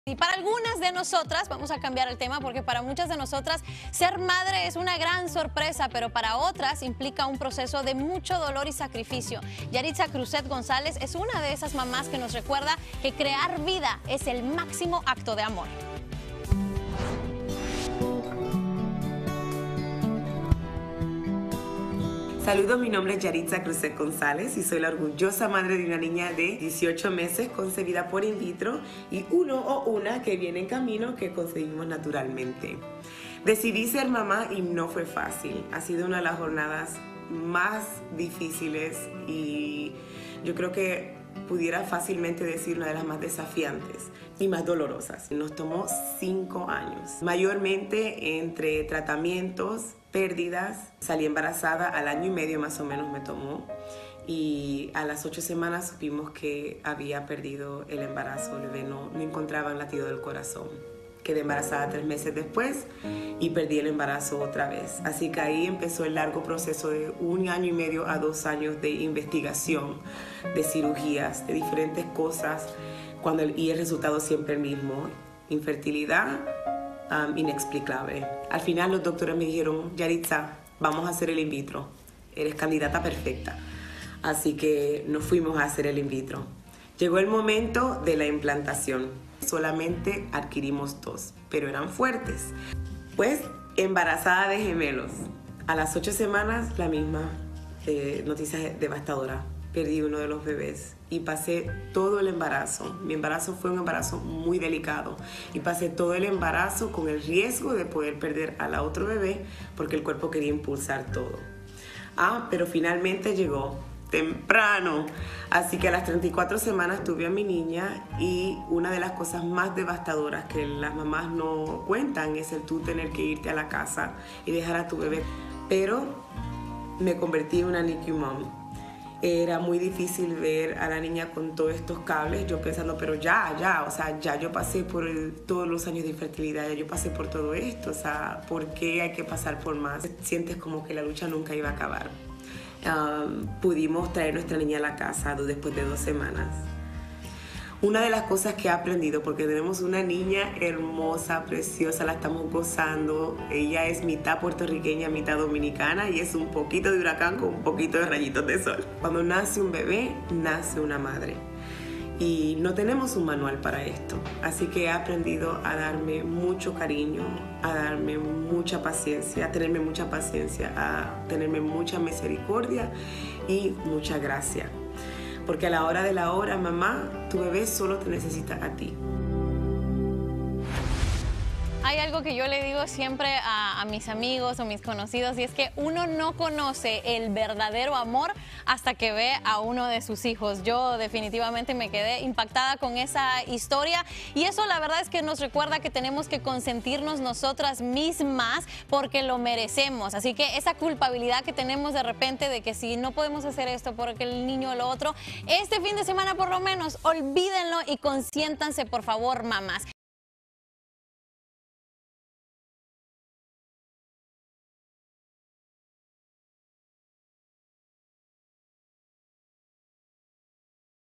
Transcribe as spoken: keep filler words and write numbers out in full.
Y para algunas de nosotras, vamos a cambiar el tema porque para muchas de nosotras ser madre es una gran sorpresa, pero para otras implica un proceso de mucho dolor y sacrificio. Yaritza Cruzet González es una de esas mamás que nos recuerda que crear vida es el máximo acto de amor. Saludos, mi nombre es Yaritza Cruzet González y soy la orgullosa madre de una niña de dieciocho meses concebida por in vitro y uno o una que viene en camino que concebimos naturalmente. Decidí ser mamá y no fue fácil. Ha sido una de las jornadas más difíciles y yo creo que pudiera fácilmente decir una de las más desafiantes y más dolorosas. Nos tomó cinco años, mayormente entre tratamientos, pérdidas. Salí embarazada al año y medio más o menos me tomó y a las ocho semanas supimos que había perdido el embarazo, el bebé no, no encontraba el latido del corazón. Quedé embarazada tres meses después y perdí el embarazo otra vez. Así que ahí empezó el largo proceso de un año y medio a dos años de investigación, de cirugías, de diferentes cosas, cuando el, y el resultado siempre el mismo, infertilidad um, inexplicable. Al final los doctores me dijeron, Yaritza, vamos a hacer el in vitro, eres candidata perfecta. Así que nos fuimos a hacer el in vitro. Llegó el momento de la implantación. Solamente adquirimos dos, pero eran fuertes. Pues embarazada de gemelos. A las ocho semanas, la misma eh, noticia devastadora. Perdí uno de los bebés y pasé todo el embarazo. Mi embarazo fue un embarazo muy delicado y pasé todo el embarazo con el riesgo de poder perder a la otro bebé porque el cuerpo quería impulsar todo. Ah, pero finalmente llegó. Temprano, así que a las treinta y cuatro semanas tuve a mi niña y una de las cosas más devastadoras que las mamás no cuentan es el tú tener que irte a la casa y dejar a tu bebé, pero me convertí en una N I C U mom. Era muy difícil ver a la niña con todos estos cables, yo pensando, pero ya, ya, o sea, ya yo pasé por el, todos los años de infertilidad, ya yo pasé por todo esto, o sea, ¿por qué hay que pasar por más? Sientes como que la lucha nunca iba a acabar. Um, pudimos traer nuestra niña a la casa después de dos semanas. Una de las cosas que he aprendido, porque tenemos una niña hermosa, preciosa, la estamos gozando. Ella es mitad puertorriqueña, mitad dominicana y es un poquito de huracán con un poquito de rayitos de sol. Cuando nace un bebé, nace una madre. Y no tenemos un manual para esto, así que he aprendido a darme mucho cariño, a darme mucha paciencia, a tenerme mucha paciencia, a tenerme mucha misericordia y mucha gracia. Porque a la hora de la hora, mamá, tu bebé solo te necesita a ti. Hay algo que yo le digo siempre a, a mis amigos o mis conocidos y es que uno no conoce el verdadero amor hasta que ve a uno de sus hijos. Yo definitivamente me quedé impactada con esa historia y eso la verdad es que nos recuerda que tenemos que consentirnos nosotras mismas porque lo merecemos. Así que esa culpabilidad que tenemos de repente de que si no podemos hacer esto porque el niño o lo otro, este fin de semana por lo menos olvídenlo y consiéntanse por favor, mamás.